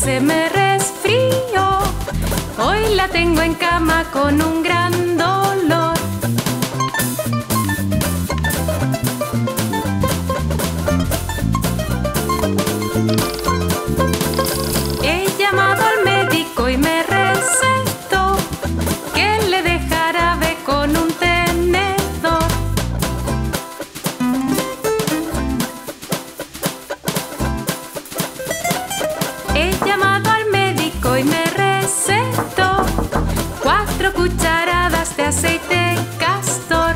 se me resfrió. Hoy la tengo en cama con un gran dolor. He llamado al médico y me recetó que le dé jarabe con un tenedor. He llamado al médico y me recetó 4 cucharadas de aceite castor.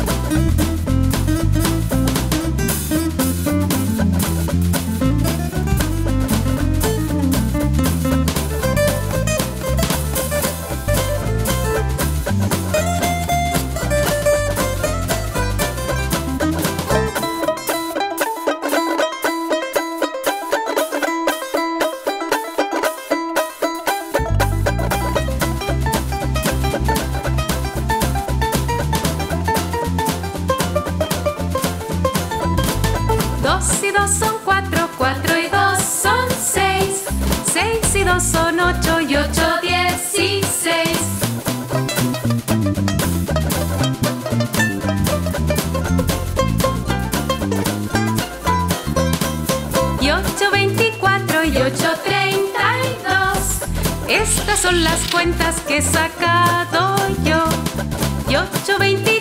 Dos y dos son 4, 4 y 2 son 6, 6 y 2 son 8 y 8, 16. Y 8, 24 y 8, 32. Estas son las cuentas que he sacado yo. Y 8, 24